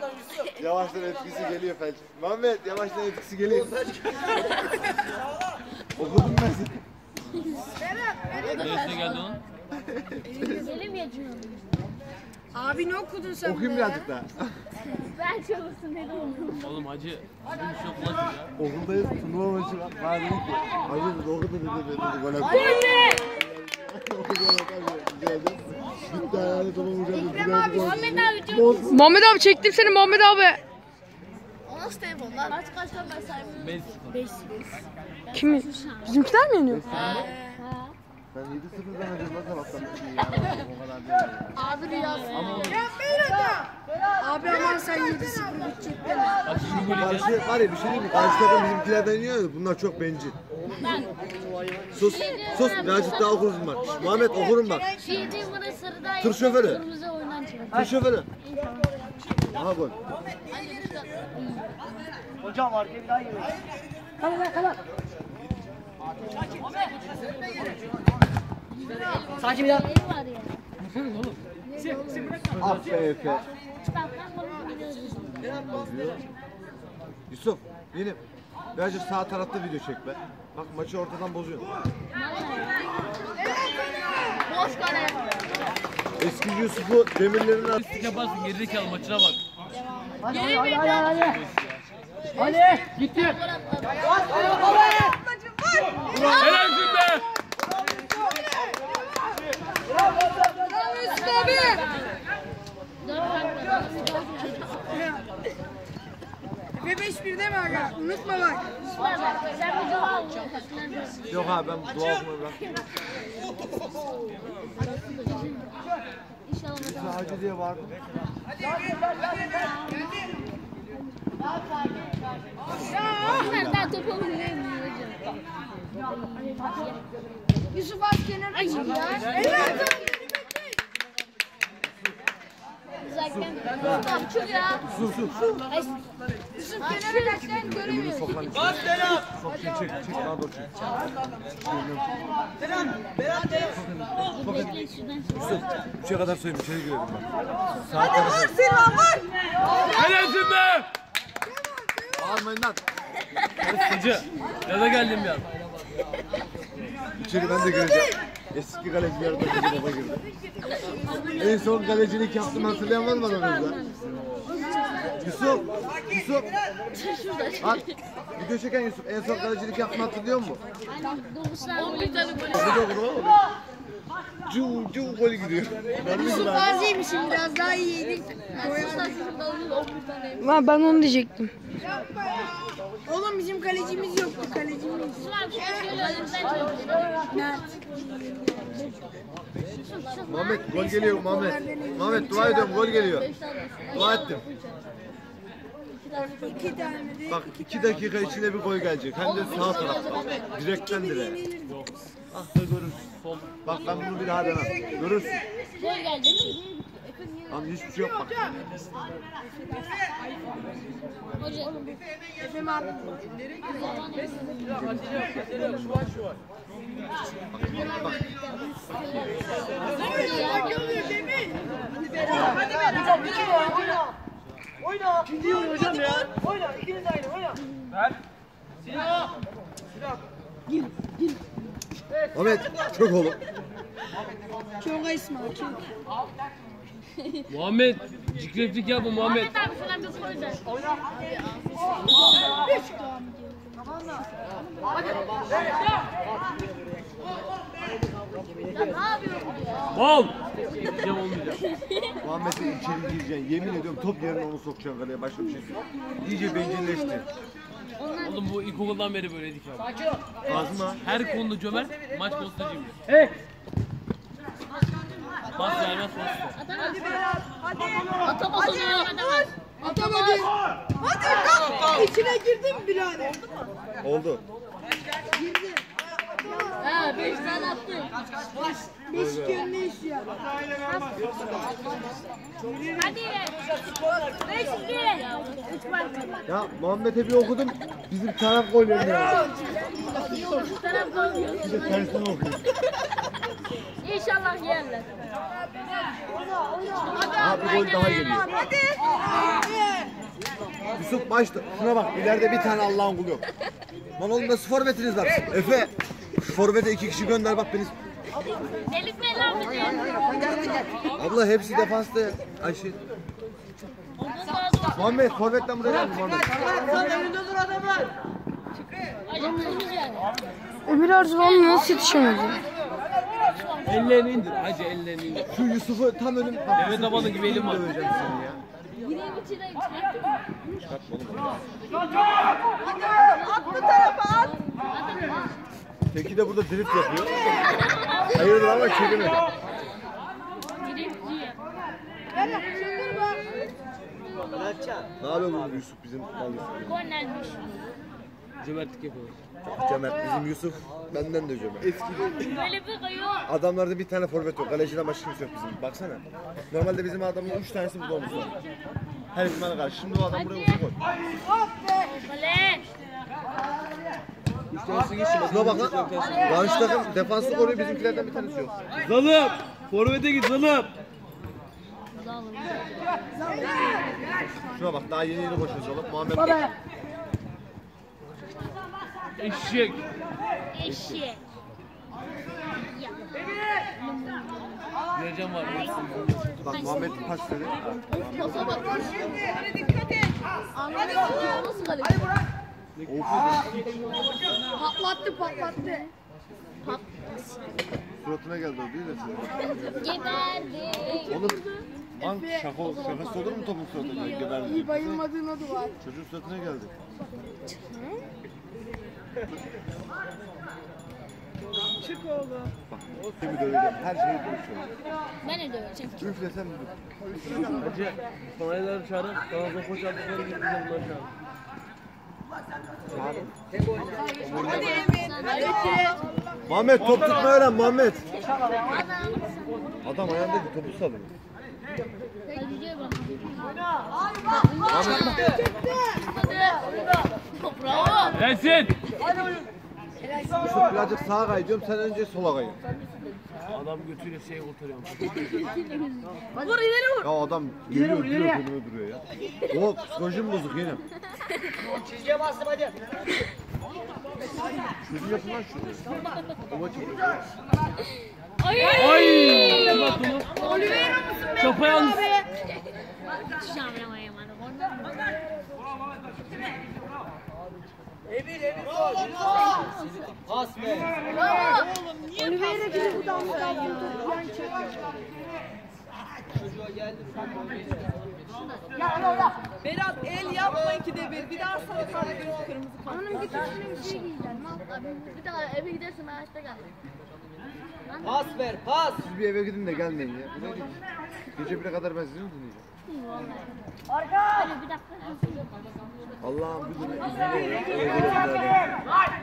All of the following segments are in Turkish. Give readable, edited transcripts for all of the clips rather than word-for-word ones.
Yavaştan etkisi geliyor felç. Muhammed yavaştan etkisi geliyor. Okudum ben seni. Neresi geldi onun? Elim yetiyor. Abi ne okudun sen? Okuyayım birazcık daha. Ben çalışsın ne de olur. Oğlum hacı bir şey okulasın ya. Okuldayız, turnuva maçı var. Bana dedi ki, hacı dedi okudu dedi gol attı. Bitti ayağını tamam hocam. Muhammed abi çok Muhammed abi çektim seni Muhammed abi. O nasıl telefon lan? Kaç ben saymıyorum. 5-0. Kimi? Bizimkiler mi yeniyor? Ben 7-0'dan önce nasıl attım? O kadar değil. Abi rüyası. Abi aman sen 7-0 bitecek deme. Bak şimdi gol yiyeceğiz. Karşı var ya bir şey değil mi? Karşı takım bizimkilerden yiyor ya, bunlar çok bencil. Sus, sus. Birazcık daha okuruz bak. Muhammed okurum bak. Şu yediğim bana sarıdan Tır şoförü. kırmızı oyundan çıkar. Tır şoförü. Aha gol. Hocam arkaya bir daha giriyor. Sadece bir daha. Elim var ya. Ah be Efe. Bak ben bunu biliyorum. Yusuf, benim. Birazcık sağ tarafta video çek be. Bak maçı ortadan bozuyorsun. Boş kale. Eski Yusuf'u demirlerin altı. Pislik yaparsın gerizekalı maçına bak. Hadi gitti. Helalsin be! Ve 5-1 deme aga. Unutma bak. Sen bir dua al. Yok abi ben dua okumayı bıraktım. İnşallah. Yusuf Hacı diye vardı. Ben daha topu oynayayım hocam. Yusuf az kenara çık ya. Zaten Mustafa çocuğa. Sus. Yusuf kenara kaç sen göremiyorsun. Sok lan içeri. Sok çek. Çek daha doğru çek. Bekleyin şuradan. Yusuf 3'e kadar sayayım içeri girelim bak. Helalsin be! Bağırmayın lan. Hacı, gaza geldim ya. İçeri ben de gireceğim. Eski kalecilerden Hacı Baba girdi. En son kalecilik yaptım hatırlayan var mı aranızda? Yusuf. Bak video çeken Yusuf en son kalecilik yaptım hatırlıyor musun? Doğuşlar 11 tane gol. Ne oldu oğlum? Cu gol gidiyor. Yusuf az yemişim biraz daha iyiydik. Doğuşlar şurada 11 tane. Ben onu diyecektim. Oğlum bizim kalecimiz yoktu kalecimiz. Var bir şey şöyle önümden çalışıyor. Mert. Muhammed gol geliyor Muhammed. Muhammed dua ediyorum gol geliyor. Dua ettim. 2 tane de. Bak 2 dakika içinde bir gol gelecek. Hem de sağ tarafta. Direkten direğe. Ah da görürsün. Bak ben bunu bir daha demem. Görürsün. Gol geldi. Lan hiçbir şey yok bak. Hocam. Efendim abi. Bak. Oyna. İkinci oyun hocam ya. Oyna. İkiniz de aynı oyna. Ver. Silah. Muhammed çok oğlum. Çok İsmail çok. Muhammed, cikreplik yapma Muhammed. Ahmet abi şuradan bir koy da. Ya ne yapıyorsun ya? Bol! Gideceğim olmayacak. Muhammed'e içeri gireceksin. Yemin ediyorum top yerine onu sokacaksın kaleye. Başka bir şey yok. İyice bencilleşti. Oğlum bu ilkokuldan beri böyleydik abi. Ağzıma. Her konuda cömert, maç postacıyım. Hey. Pas vermez pas. Atamaz o zaman atamaz. Atamadı. Hadi kalk. İçine girdin mi birader? Oldu. Girdi. Ha 5 tane attı. 5 kere iş ya. Hadi. 5-2. 3 var. Ya Muhammed'e bir okudum. Bizim taraf gol yemiyor. Bu taraf gol yiyor. Bir de tersine okuyor. İnşallah yerler. Abi gol daha geliyor. Hadi. Yusuf başta. Şuna bak ileride bir tane Allah'ın kulu yok. Lan oğlum nasıl forvetiniz var? Efe şu forvete 2 kişi gönder bak beni. Delirtme lan bizi. Abla hepsi defansta ya. Ayşe. Muhammed forvetten buraya gel Muhammed. Sen önünde dur adamlar. Öbür Arzuhan nasıl yetişemedi? Ellerini indir. Hacı ellerini indir. Şu Yusuf'u tam önüm. Deve tabanı gibi elim var. Döveceğim seni ya. Gireyim içine. At bu tarafa at. Teki de burada drift yapıyor. Hayırdır ama çekimi. Ne yapıyor bu Yusuf bizim Yusuf? Kornelmiş. Cömertlik yapıyor. Cömert bizim Yusuf benden de cömert. Böyle bir kayıyor. Adamlarda bir tane forvet yok. Kaleciden başka kimse yok bizim. Baksana. Normalde bizim adamın 3 tanesi burada omuzda. Her ihtimale karşı. Şimdi o adam buraya uzun koy. Kale. 3 tanesi geçti. Şuna bak lan. Karşı takım defansı koruyor, bizimkilerden bir tanesi yok. Zalım. Forvet'e git Zalım. Şuna bak daha yeni boşuyoruz oğlum. Muhammed. Eşek. Eşek. Göreceğim var. Bak Muhammed pas dedi. Pasa bak. Hadi dikkat et. Anladın mı? Nasıl kale? Patlattı patlattı. Suratına geldi o değil de senin. Geberdi. Oğlum. Lan şakası olur mu topun suratına? Geberdi. İyi bayılmadığın o duvar. Çocuğun suratına geldi. Çık oğlum. Bak kimi döveceğim. Her şeyi konuşuyorum. Ben de döveceğim. Üflesem mi? Hacı. Sanayları çağırın. Kanalda koşardıkları gibi bize bunları çağırın. Hadi Emin. Hadi. Muhammed top tutma öğren Muhammed. Adam ayağındaki topu salıyor. Bravo. Gelsin. Yusuf birazcık sağa kay diyorum sen önce sola kay. Adam götüyle şey kurtarıyor. Vur ileri vur. Ya adam geliyor önüme duruyor ya. O psikolojim bozuk yine. Çizgiye bastım hadi. Şunu yapın lan şunu. O maçı Ay. Ay. Kim attı onu? Oliveira mısın be? Çapa yalnız. Emir Pas be. Oliveira gibi bu damla yan çek. Berat el yapma ikide bir. Bir daha sana sarı göz kırmızı kart. Hanım git üstüne bir şey giyeceğim. Bir daha eve gidersin ben açta gel. Pas ver pas. Siz bir eve gidin de gelmeyin ya. Bu neydi? Gece 1'e kadar ben sizi mi dinleyeceğim? Hadi bir dakika. Allah'ım bir gün izin eve gidelim.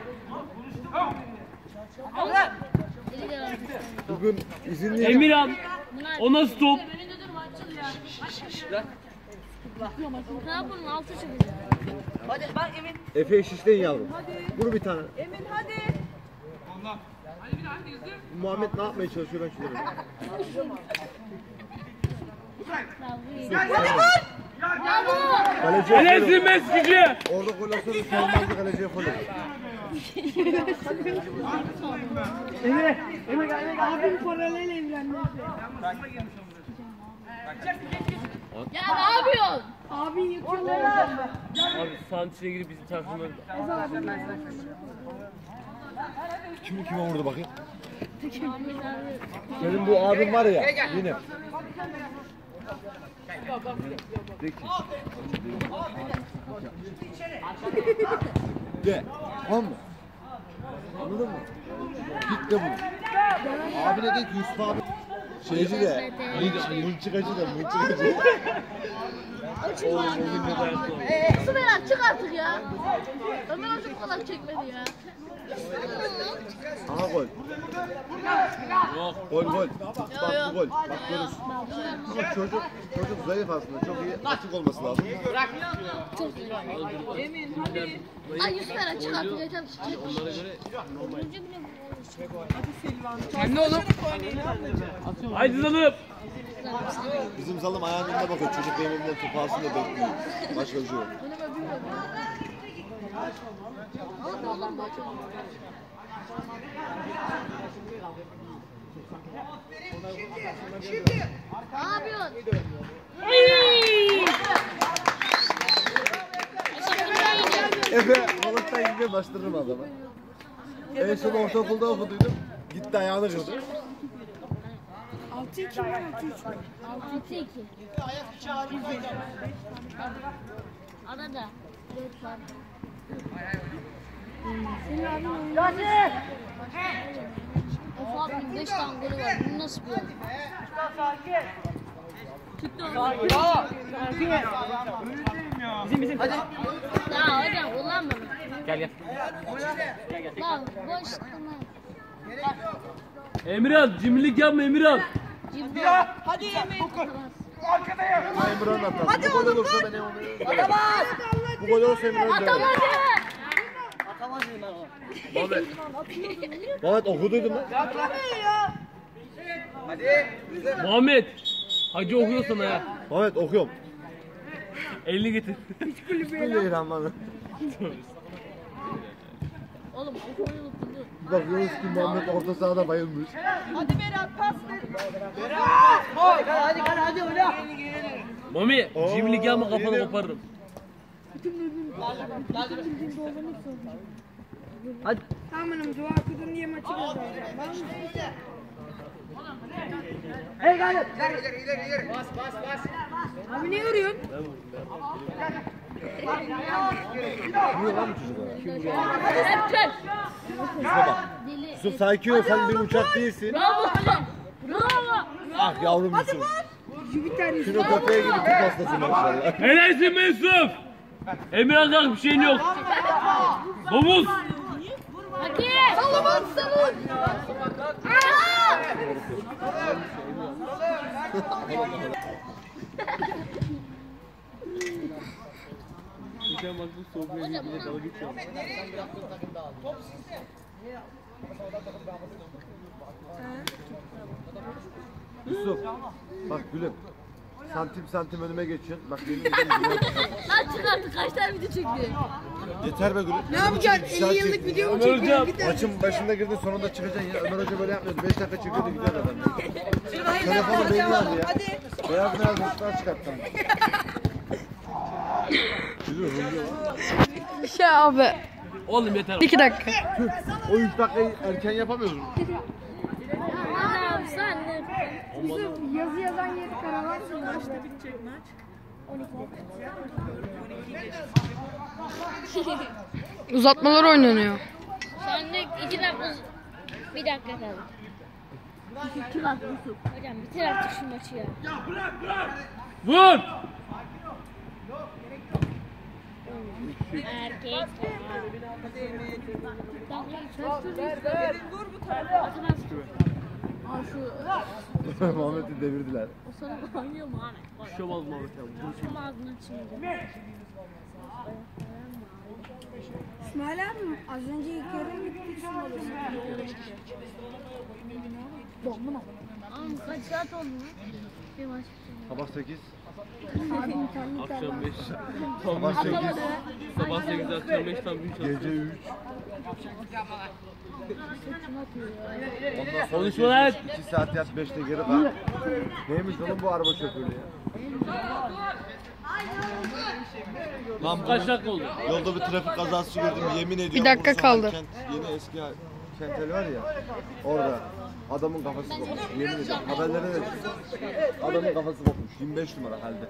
Bugün izinliyim. Emirhan. O nasıl top? Ne yapalım altı çıkacak. Hadi bak Emin. Efe'yi şişleyin yavrum. Vur bir tane. Emin hadi. Muhammed ne yapmaya çalışıyor ben şunu Kaleci Enes'in meskici. orada gol olsa da savunmazdı kaleciye gol olur. Abim paralel evlendi. Ya ne yapıyorsun? Abin yıkıyorlar. Abi sahanın içine girip bizim takımları... Kime vurdu bakayım? Senin bu abin var ya yine. De. Tamam mı? Anladın mı? Git de vur. Abi ne dedi ki Yusuf abi? Şeyci de. Mınçıkacı da mınçıkacı. Su Berat çık artık ya. Ömer Hoca bu kadar çekmedi ya. Aha gol. Yok. Gol. Bak bu gol. Bak görürsün. Bak çocuk zayıf aslında. Çok iyi açık olması lazım. Emin hadi. Ay Yusuf Berat çık artık yeter. Onlara göre Önce bile Hadi Selvan. Kendi oğlum. Haydi Zalım. Bizim Zalım ayağının önüne bakıyor. Çocuk benim elimden topu alsın da bekliyor. Başka bir şey yok. Ne yapıyorsun? Efe balıktan gitmeye başlarım adamı. En son ortaokulda okuduydum. Gitti ayağını kırdı. 6-2 mi? 6-2. Arada. Of abi 5 tane golü var. Bu nasıl bir oyun? Çıktı onu. Hadi. Ya hocam kullanma. Gel gel. Lan boş tamam. Emirhan cimrilik yapma Emirhan. Cimbo. Hadi Emir. Emre'nin atar. Bu gol olursa ben Emre'nin. Bu gol olursa Emre'nin döner. Atamadı. Atamaz dedim ben o. Mehmet. Mehmet okuduydum lan. Muhammed. Hacı okuyor sana ya. Mehmet okuyorum. Elini getir. Bismillahirrahmanirrahim. Oğlum okumayı unuttum. Bakıyoruz ki Muhammed orta sahada bayılmış. Hadi Berat pas ver. Hadi oyna. Mami cimrilik yapma kafanı koparırım. Tamam dua okudun diye maçı kazanacağım. Hey galip. Abi ne vuruyorsun? Niye lan bu çocuk? Hep kör. Yusuf'a bak. Deli. Yusuf sakin ol, sen bir uçak değilsin. Bravo. Bravo. Ah yavrum Yusuf. Jüpiter Şunu köpeğe gibi tut hastasın maşallah. Helalsin Mesut. Emirhan kalk bir şeyin yok. Domuz. Hadi. Salımın savun. Geçen baktım soğuk bir bile dalga geçiyor. Yusuf. Bak gülüm. Santim santim önüme geçiyorsun. Bak benim elim Lan çık artık kaç tane video çekti. yeter be gülüm. ne yapacaksın? 50 yıllık video mu Ömer çekiyorsun? hocam. Bir tane. Maçın başında girdin sonunda çıkacaksın ya. Ömer Hoca böyle yapmıyordu. 5 dakika çekiyordu gidiyordu adam. Telefonu beni aldı ya. Hadi. Beyaz beyaz notlar çıkarttım. Yürü hızlı. Şey abi. Oğlum yeter. 2 dakika. O 3 dakikayı erken yapamıyoruz. Adam sen ne? Yusuf yazı yazan yeri karavansın. Kaçta bitecek maç? 12'de. Uzatmalar oynanıyor. Sen de 2 dakika. 1 dakika kaldı. 2 dakika. Hocam bitir artık şu maçı ya. Vur. Erkek. Vur bu tarafa. Aa şu Muhammed'i devirdiler. o sana oynuyor mu Ahmet? Bir şey olmaz Muhammed abi. Şu ağzından çıkıyor. İsmail abi az önce ilk yarı bitti. Oğlum kaç saat oldu lan? Bir maç. Sabah 8. Akşam 5. Sabah 8. Sabah 8 akşam 5 tam 3 Gece 3. Ondan sonra Konuşma lan. 2 saat yat 5'te geri kalk. Neymiş oğlum bu araba şoförü ya? Lan Kaç dakika oldu? yolda bir trafik kazası gördüm yemin ediyorum. Bir dakika Bursa kaldı. Kent, yeni eski Kentel var ya. Orada. Adamın kafası kopmuş. Yemin ediyorum. Haberlere de adamın kafası kopmuş. 25 numara halde.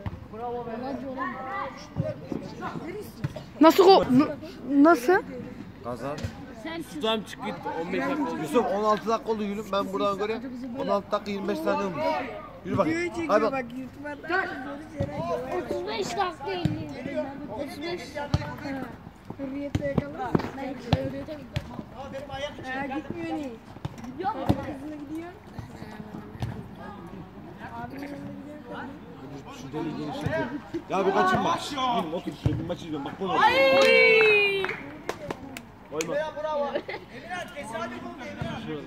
Nasıl? Kaza. Tamam çık git. 15 dakika oldu. Yusuf 16 dakika oldu yürüm ben buradan göre 16 dakika 25 saniye olmuş. Yürü bakayım. Videoyu Hadi çekiyor bak. bak YouTube'a. 35 dakika 50. 35 Hürriyette yakalar mısın? Ben Hürriyet'e gittim. Gitmiyor ni. Gidiyor mu? Kızına gidiyor. Şu deli genişletiyor. Ya bir kaçın bak. Yürü otur şuraya bir maç izliyorum bak bunu. Koyma. Bravo. Emirhan tesadüf oldu Emirhan.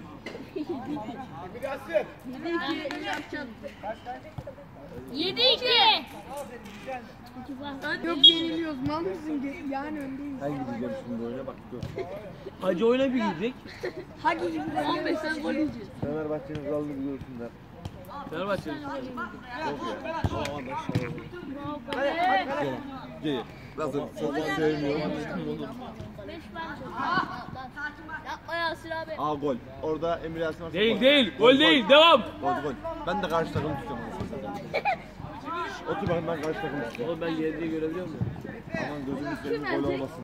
Yedi iki. Yok yeniliyoruz. Mal mısın? Yani öndeyiz. Ben gideceğim şimdi oyuna bak gör. Hacı oyuna bir gidecek. Hadi gibi. 15 sen gol yiyeceğiz. Fenerbahçe'nin kralını biliyorsunlar. Fenerbahçe'nin. Değil. Nasıl? Çok sevmiyorum. 5 bence. Yapma Yasir abi. Aa gol. Orada Emir Yasin var. Değil değil. Gol değil. Devam. Gol. Ben de karşı takımı tutuyorum. Otur bakayım ben karşı takımı tutuyorum. Oğlum ben geldiği görebiliyor muyum? Aman gözümü seveyim gol olmasın.